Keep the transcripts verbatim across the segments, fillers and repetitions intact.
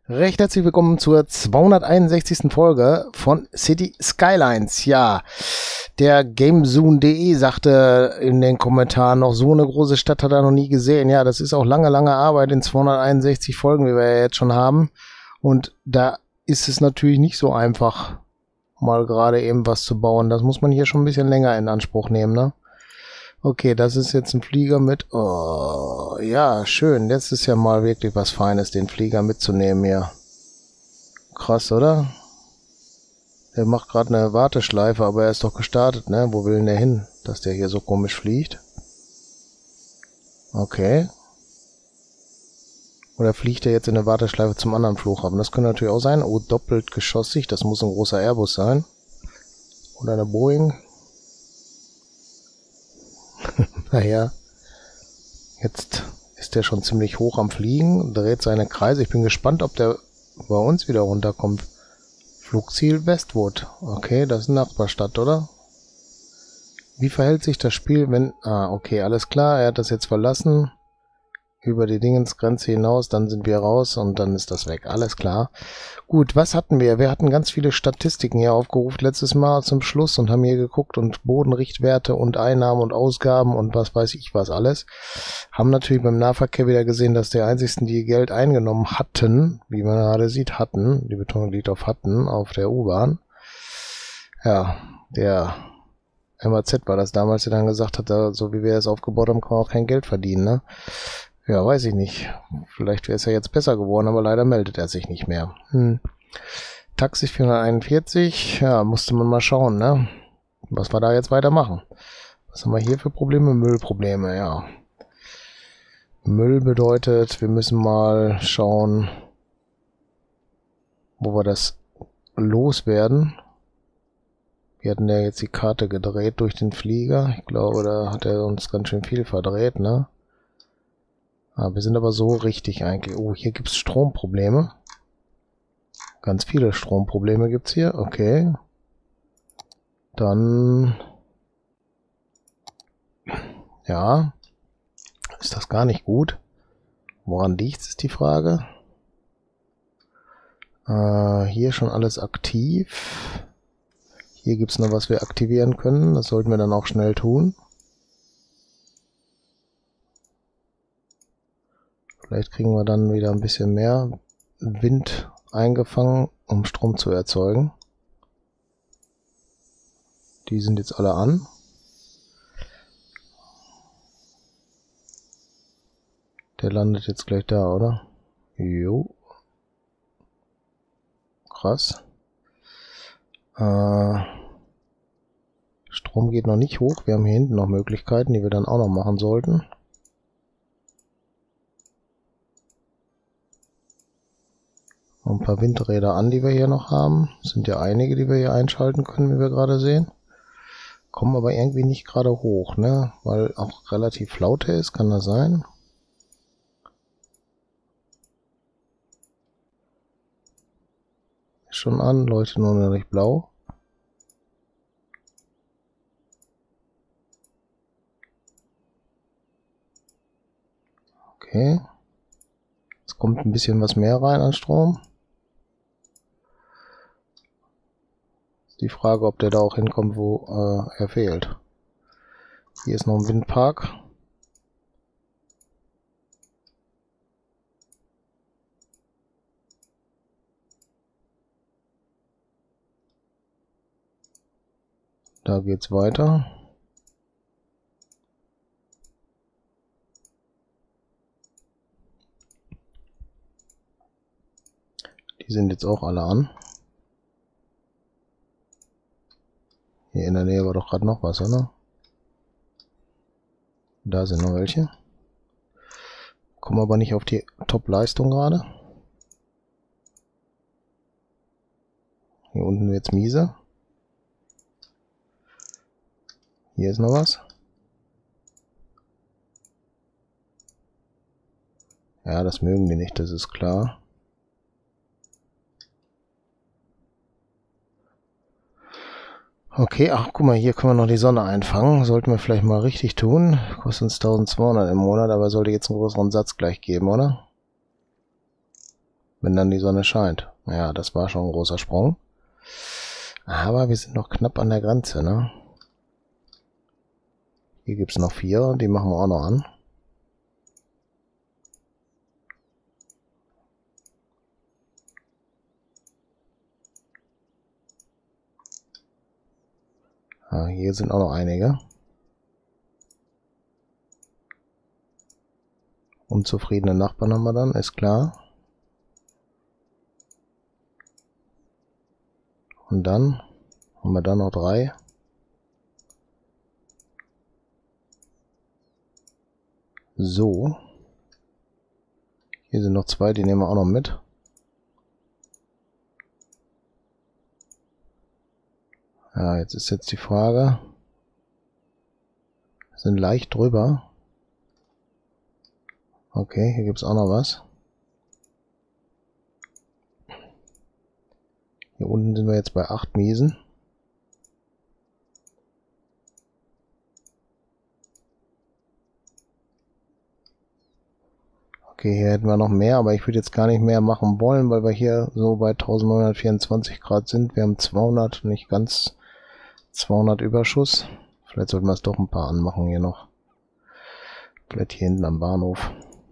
Recht herzlich willkommen zur zweihunderteinundsechzigsten Folge von City Skylines. Ja, der Gamezoon punkt de sagte in den Kommentaren noch, so eine große Stadt hat er noch nie gesehen. Ja, das ist auch lange, lange Arbeit in zweihunderteinundsechzig Folgen, wie wir ja jetzt schon haben. Und da ist es natürlich nicht so einfach, mal gerade eben was zu bauen. Das muss man hier schon ein bisschen länger in Anspruch nehmen, ne? Okay, das ist jetzt ein Flieger mit... Oh, ja, schön. Jetzt ist ja mal wirklich was Feines, den Flieger mitzunehmen hier. Krass, oder? Der macht gerade eine Warteschleife, aber er ist doch gestartet, ne? Wo will denn der hin, dass der hier so komisch fliegt? Okay. Oder fliegt er jetzt in der Warteschleife zum anderen Flughafen? Das könnte natürlich auch sein. Oh, doppelt geschossig. Das muss ein großer Airbus sein. Oder eine Boeing. Naja, jetzt ist der schon ziemlich hoch am Fliegen, dreht seine Kreise. Ich bin gespannt, ob der bei uns wieder runterkommt. Flugziel Westwood. Okay, das ist eine Nachbarstadt, oder? Wie verhält sich das Spiel, wenn... Ah, okay, alles klar, er hat das jetzt verlassen. Über die Dingensgrenze hinaus, dann sind wir raus und dann ist das weg. Alles klar. Gut, was hatten wir? Wir hatten ganz viele Statistiken hier aufgerufen letztes Mal zum Schluss und haben hier geguckt und Bodenrichtwerte und Einnahmen und Ausgaben und was weiß ich was alles. Haben natürlich beim Nahverkehr wieder gesehen, dass die einzigsten, die Geld eingenommen hatten, wie man gerade sieht, hatten, die Betonung liegt auf hatten, auf der U-Bahn. Ja, der M A Z war das damals, der dann gesagt hat, so wie wir es aufgebaut haben, kann man auch kein Geld verdienen, ne? Ja, weiß ich nicht. Vielleicht wäre es ja jetzt besser geworden, aber leider meldet er sich nicht mehr. Hm. Taxi vierhunderteinundvierzig, ja, musste man mal schauen, ne? Was wir da jetzt weitermachen. Was haben wir hier für Probleme? Müllprobleme, ja. Müll bedeutet, wir müssen mal schauen, wo wir das loswerden. Wir hatten ja jetzt die Karte gedreht durch den Flieger. Ich glaube, da hat er uns ganz schön viel verdreht, ne? Ah, wir sind aber so richtig eigentlich. Oh, hier gibt es Stromprobleme. Ganz viele Stromprobleme gibt es hier. Okay. Dann... Ja. Ist das gar nicht gut. Woran liegt es, ist die Frage. Äh, hier schon alles aktiv. Hier gibt es noch was wir aktivieren können. Das sollten wir dann auch schnell tun. Vielleicht kriegen wir dann wieder ein bisschen mehr Wind eingefangen, um Strom zu erzeugen. Die sind jetzt alle an. Der landet jetzt gleich da, oder? Jo. Krass. Äh, Strom geht noch nicht hoch. Wir haben hier hinten noch Möglichkeiten, die wir dann auch noch machen sollten. Ein paar Windräder an, die wir hier noch haben. Es sind ja einige, die wir hier einschalten können, wie wir gerade sehen. Kommen aber irgendwie nicht gerade hoch, ne? Weil auch relativ laut ist, kann das sein? Ist schon an, leuchtet nur noch nicht blau. Okay. Jetzt kommt ein bisschen was mehr rein an Strom. Die Frage, ob der da auch hinkommt, wo äh, er fehlt. Hier ist noch ein Windpark. Da geht's weiter. Die sind jetzt auch alle an. Hier in der Nähe war doch gerade noch was, oder? Da sind noch welche. Kommen aber nicht auf die Top-Leistung gerade. Hier unten wird's miese. Hier ist noch was. Ja, das mögen die nicht, das ist klar. Okay, ach guck mal, hier können wir noch die Sonne einfangen. Sollten wir vielleicht mal richtig tun. Kostet uns eintausendzweihundert im Monat, aber sollte jetzt einen größeren Satz gleich geben, oder? wenn dann die Sonne scheint. Ja, das war schon ein großer Sprung. Aber wir sind noch knapp an der Grenze, ne? Hier gibt es noch vier, die machen wir auch noch an. Ah, hier sind auch noch einige. Unzufriedene Nachbarn haben wir dann, ist klar. Und dann haben wir da noch drei. So. Hier sind noch zwei, die nehmen wir auch noch mit. Ja, jetzt ist jetzt die Frage. Wir sind leicht drüber. Okay, hier gibt es auch noch was. Hier unten sind wir jetzt bei acht Miesen. Okay, hier hätten wir noch mehr, aber ich würde jetzt gar nicht mehr machen wollen, weil wir hier so bei neunzehnhundertvierundzwanzig Grad sind. Wir haben zweihundert, nicht ganz zweihundert Überschuss. Vielleicht sollten wir es doch ein paar anmachen hier noch. Vielleicht hier hinten am Bahnhof.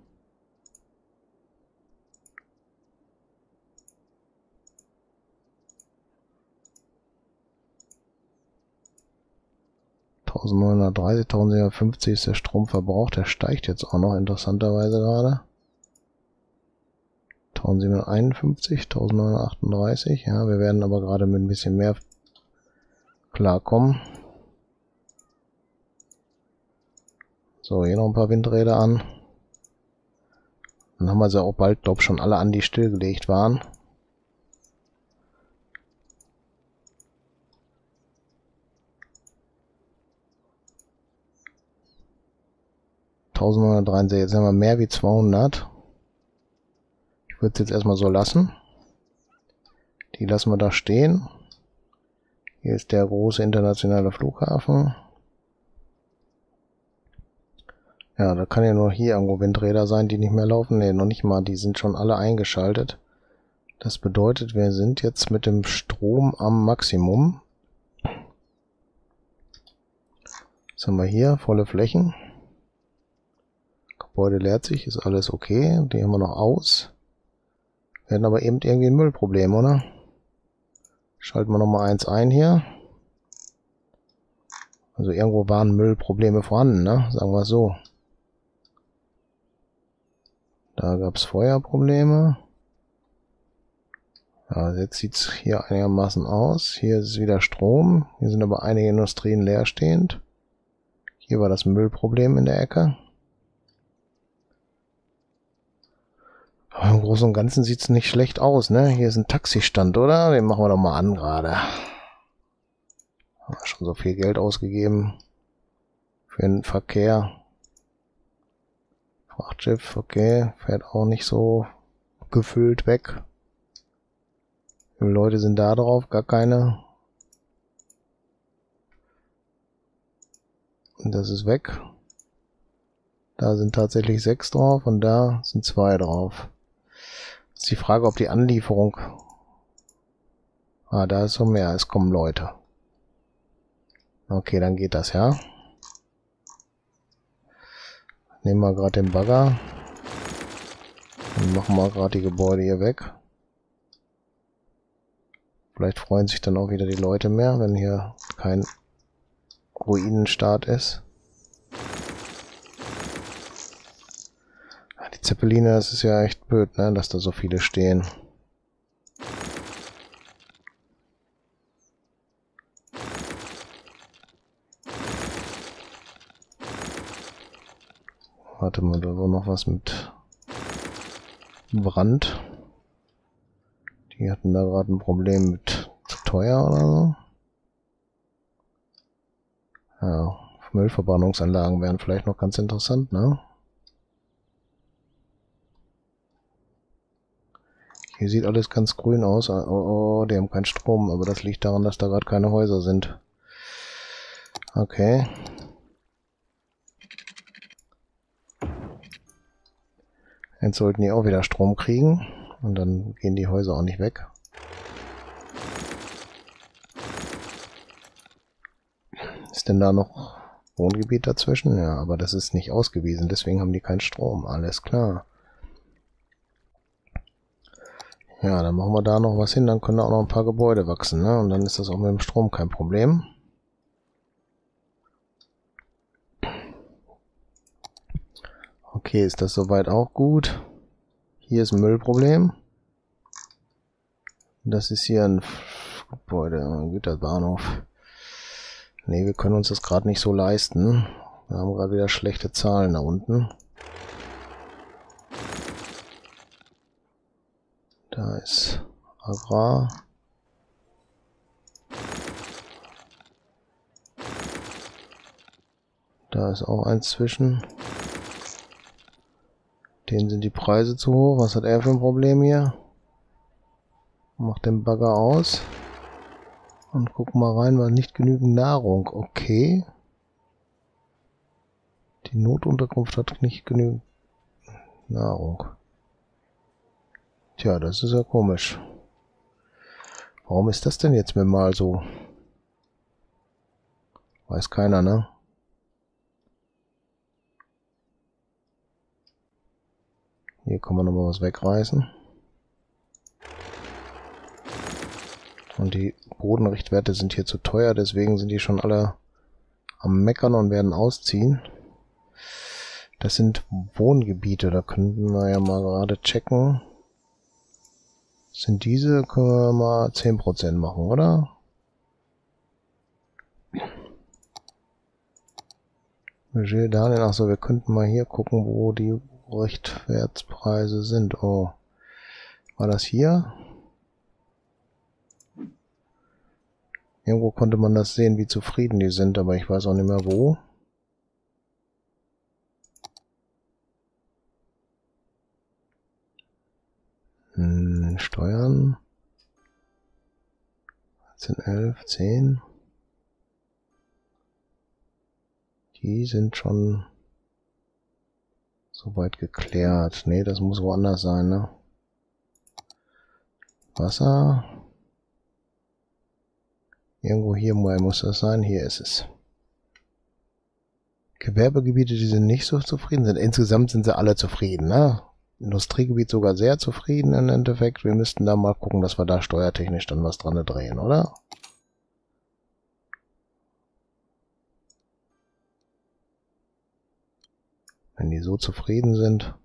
neunzehnhundertdreißig, eintausendsiebenhundertfünfzig ist der Stromverbrauch. Der steigt jetzt auch noch interessanterweise gerade. eintausendsiebenhunderteinundfünfzig, eintausendneunhundertachtunddreißig. Ja, wir werden aber gerade mit ein bisschen mehr klarkommen. So, hier noch ein paar Windräder an. Dann haben wir sie auch bald, glaube ich, schon alle an, die stillgelegt waren. eintausendneunhundertdreiundsechzig, jetzt haben wir mehr wie zweihundert. Ich würde es jetzt erstmal so lassen. Die lassen wir da stehen. Hier ist der große internationale Flughafen. Ja, da kann ja nur hier irgendwo Windräder sein, die nicht mehr laufen. Ne, noch nicht mal, die sind schon alle eingeschaltet. Das bedeutet, wir sind jetzt mit dem Strom am Maximum. Was haben wir hier? Volle Flächen. Gebäude leert sich, ist alles okay. Die haben wir noch aus. Wir hatten aber eben irgendwie ein Müllproblem, oder? Schalten wir nochmal eins ein hier. Also irgendwo waren Müllprobleme vorhanden, ne? Sagen wir es so. Da gab es Feuerprobleme. Ja, jetzt sieht es hier einigermaßen aus. Hier ist wieder Strom. Hier sind aber einige Industrien leerstehend. Hier war das Müllproblem in der Ecke. Aber im Großen und Ganzen sieht es nicht schlecht aus, ne? Hier ist ein Taxistand, oder? Den machen wir doch mal an gerade. Haben wir schon so viel Geld ausgegeben für den Verkehr. Frachtschiff, okay, fährt auch nicht so gefüllt weg. Wie viele Leute sind da drauf? Gar keine. Und das ist weg. Da sind tatsächlich sechs drauf und da sind zwei drauf. Ist die Frage, ob die Anlieferung... Ah, da ist so mehr, es kommen Leute. Okay, dann geht das, ja. Nehmen wir gerade den Bagger. Und machen wir gerade die Gebäude hier weg. Vielleicht freuen sich dann auch wieder die Leute mehr, wenn hier kein Ruinenstart ist. Die Zeppeline, das ist ja echt blöd, ne, dass da so viele stehen. Warte mal, da war noch was mit Brand. Die hatten da gerade ein Problem mit zu teuer oder so. Ja, Müllverbrennungsanlagen wären vielleicht noch ganz interessant, ne? Hier sieht alles ganz grün aus. Oh, oh, die haben keinen Strom, aber das liegt daran, dass da gerade keine Häuser sind. Okay. Jetzt sollten die auch wieder Strom kriegen. Und dann gehen die Häuser auch nicht weg. Ist denn da noch Wohngebiet dazwischen? Ja, aber das ist nicht ausgewiesen, deswegen haben die keinen Strom. Alles klar. Ja, dann machen wir da noch was hin, dann können da auch noch ein paar Gebäude wachsen, ne? Und dann ist das auch mit dem Strom kein Problem. Okay, ist das soweit auch gut? Hier ist ein Müllproblem. Das ist hier ein Gebäude, ein Güterbahnhof. Ne, wir können uns das gerade nicht so leisten. Wir haben gerade wieder schlechte Zahlen da unten. Da ist Agrar. Da ist auch eins zwischen. Denen sind die Preise zu hoch. Was hat er für ein Problem hier? Macht den Bagger aus. Und gucken mal rein, weil nicht genügend Nahrung. Okay. Die Notunterkunft hat nicht genügend Nahrung. Tja, das ist ja komisch. Warum ist das denn jetzt mir mal so? Weiß keiner, ne? Hier kann man nochmal was wegreißen. Und die Bodenrichtwerte sind hier zu teuer, deswegen sind die schon alle am Meckern und werden ausziehen. Das sind Wohngebiete, da könnten wir ja mal gerade checken. Sind diese, können wir mal zehn Prozent machen, oder? Budget Darlehen, achso, wir könnten mal hier gucken, wo die Richtwertpreise sind. Oh, war das hier? Irgendwo konnte man das sehen, wie zufrieden die sind, aber ich weiß auch nicht mehr wo. Hm, Steuern. zehn, elf, zehn. Die sind schon soweit geklärt. Ne, das muss woanders sein, ne? Wasser. Irgendwo hier muss das sein. Hier ist es. Gewerbegebiete, die sind nicht so zufrieden sind. Insgesamt sind sie alle zufrieden, ne? Industriegebiet sogar sehr zufrieden im Endeffekt. Wir müssten da mal gucken, dass wir da steuertechnisch dann was dran drehen, oder? Wenn die so zufrieden sind.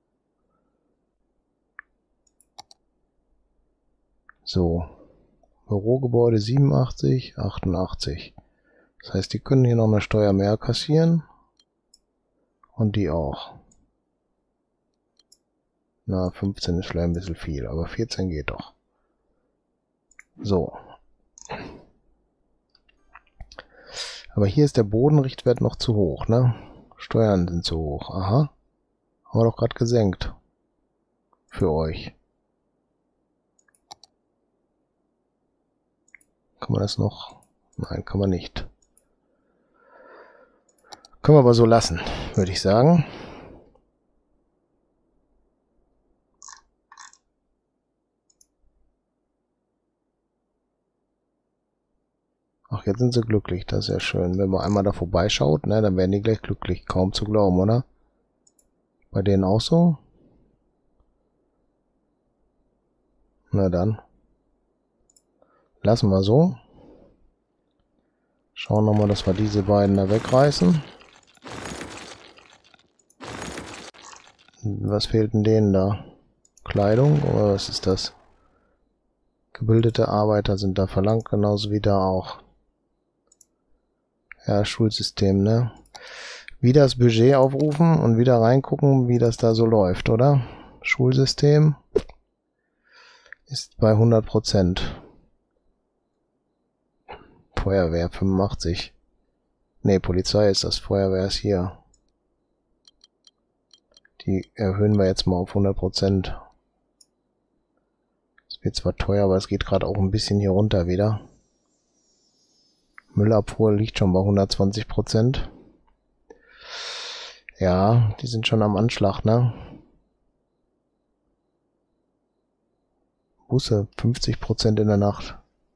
So. Bürogebäude siebenundachtzig, achtundachtzig. Das heißt, die können hier noch eine Steuer mehr kassieren. Und die auch. Na, fünfzehn ist vielleicht ein bisschen viel, aber vierzehn geht doch. So. Aber hier ist der Bodenrichtwert noch zu hoch, ne? Steuern sind zu hoch. Aha. Haben wir doch gerade gesenkt. Für euch. Kann man das noch? Nein, kann man nicht. Können wir aber so lassen, würde ich sagen. Ach, jetzt sind sie glücklich, das ist ja schön. Wenn man einmal da vorbeischaut, ne, dann werden die gleich glücklich. Kaum zu glauben, oder? Bei denen auch so? Na dann. Lassen wir so. Schauen nochmal, dass wir diese beiden da wegreißen. Was fehlt denn denen da? Kleidung oder was ist das? Gebildete Arbeiter sind da verlangt, genauso wie da auch. Ja, Schulsystem, ne? Wieder das Budget aufrufen und wieder reingucken, wie das da so läuft, oder? Schulsystem ist bei hundert Prozent. Feuerwehr fünfundachtzig. Ne, Polizei ist das. Feuerwehr ist hier. Die erhöhen wir jetzt mal auf hundert Prozent. Es wird zwar teuer, aber es geht gerade auch ein bisschen hier runter wieder. Müllabfuhr liegt schon bei hundertzwanzig Prozent. Ja, die sind schon am Anschlag, ne? Busse, fünfzig Prozent in der Nacht.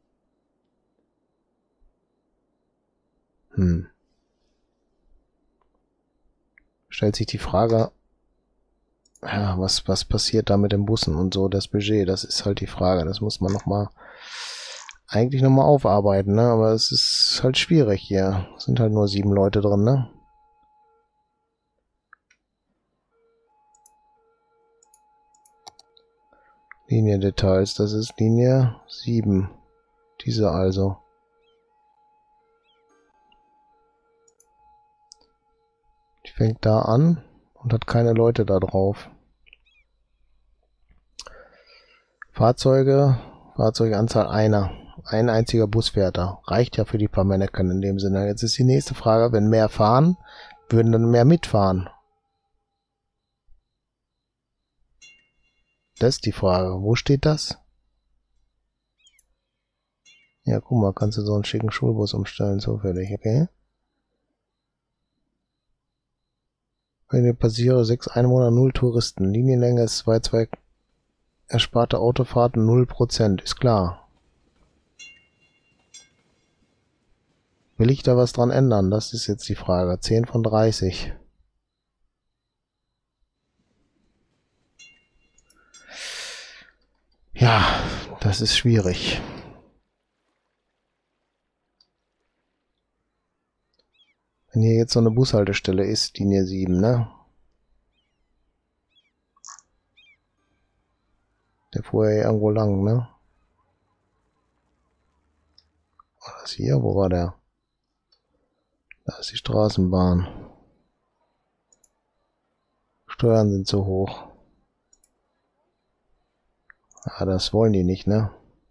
Hm. Stellt sich die Frage, ja, was, was passiert da mit den Bussen und so, das Budget, das ist halt die Frage. Das muss man nochmal, eigentlich nochmal aufarbeiten, ne? Aber es ist halt schwierig hier. Es sind halt nur sieben Leute drin, ne? Liniendetails, das ist Linie sieben. Diese also. Die fängt da an und hat keine Leute da drauf. Fahrzeuge, Fahrzeuganzahl einer. Ein einziger Bus fährt da. Reicht ja für die paar Mannequin in dem Sinne. Jetzt ist die nächste Frage, wenn mehr fahren, würden dann mehr mitfahren? Das ist die Frage. Wo steht das? Ja, guck mal, kannst du so einen schicken Schulbus umstellen, zufällig, okay? Wenn ihr Passagiere, sechs Einwohner, null Touristen. Linienlänge ist zwei Komma zwei. Ersparte Autofahrten null Prozent, ist klar. Will ich da was dran ändern? Das ist jetzt die Frage. zehn von dreißig. Ja, das ist schwierig. Wenn hier jetzt so eine Bushaltestelle ist, Linie sieben, ne? Der fuhr ja irgendwo lang, ne? War das hier? Wo war der? Da ist die Straßenbahn. Steuern sind zu hoch. Ah, das wollen die nicht, ne?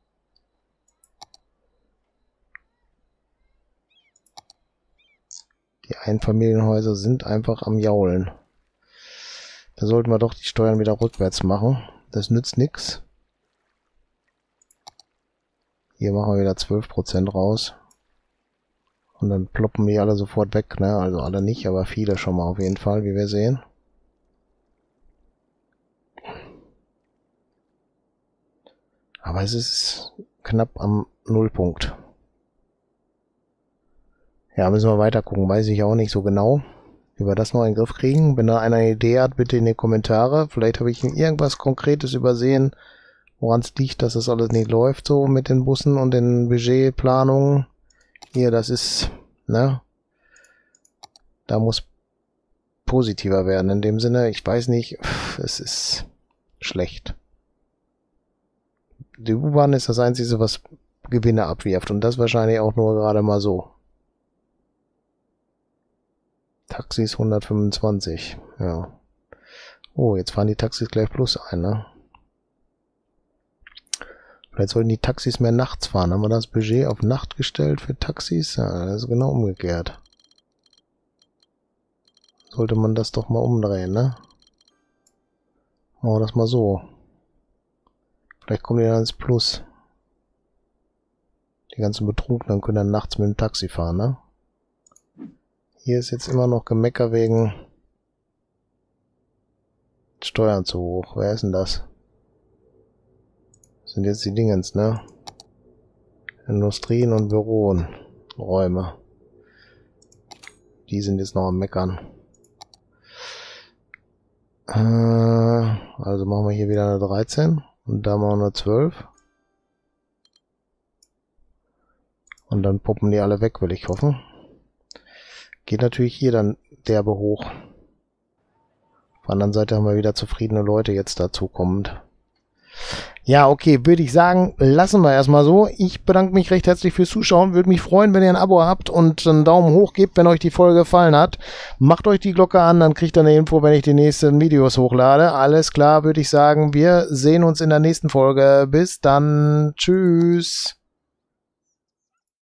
Die Einfamilienhäuser sind einfach am Jaulen. Da sollten wir doch die Steuern wieder rückwärts machen. Das nützt nichts. Hier machen wir wieder zwölf Prozent raus. Und dann ploppen die alle sofort weg, ne? Also alle nicht, aber viele schon mal auf jeden Fall, wie wir sehen. Aber es ist knapp am Nullpunkt. Ja, müssen wir weiter gucken. Weiß ich auch nicht so genau, wie wir das noch in den Griff kriegen. Wenn da einer eine Idee hat, bitte in die Kommentare. Vielleicht habe ich irgendwas Konkretes übersehen, woran es liegt, dass das alles nicht läuft so mit den Bussen und den Budgetplanungen. Hier, das ist, ne? Da muss positiver werden. In dem Sinne, ich weiß nicht, es ist schlecht. Die U-Bahn ist das Einzige, was Gewinne abwirft. Und das wahrscheinlich auch nur gerade mal so. Taxis hundertfünfundzwanzig. Ja. Oh, jetzt fahren die Taxis gleich plus ein, ne? Vielleicht sollten die Taxis mehr nachts fahren. Haben wir das Budget auf Nacht gestellt für Taxis? Ja, das ist genau umgekehrt. Sollte man das doch mal umdrehen, ne? Machen wir das mal so. Vielleicht kommen die dann ins Plus. Die ganzen Betrunkenen können dann nachts mit dem Taxi fahren, ne? Hier ist jetzt immer noch Gemecker wegen Steuern zu hoch. Wer ist denn das? Das sind jetzt die Dingens, ne? Industrien und Büroräume. Die sind jetzt noch am Meckern. Äh, also machen wir hier wieder eine dreizehn. Und da machen wir eine zwölf. Und dann poppen die alle weg, will ich hoffen. Geht natürlich hier dann derbe hoch. Auf der anderen Seite haben wir wieder zufriedene Leute jetzt dazu kommend. Ja, okay, würde ich sagen, lassen wir erstmal so. Ich bedanke mich recht herzlich fürs Zuschauen. Würde mich freuen, wenn ihr ein Abo habt und einen Daumen hoch gebt, wenn euch die Folge gefallen hat. Macht euch die Glocke an, dann kriegt ihr eine Info, wenn ich die nächsten Videos hochlade. Alles klar, würde ich sagen. Wir sehen uns in der nächsten Folge. Bis dann. Tschüss.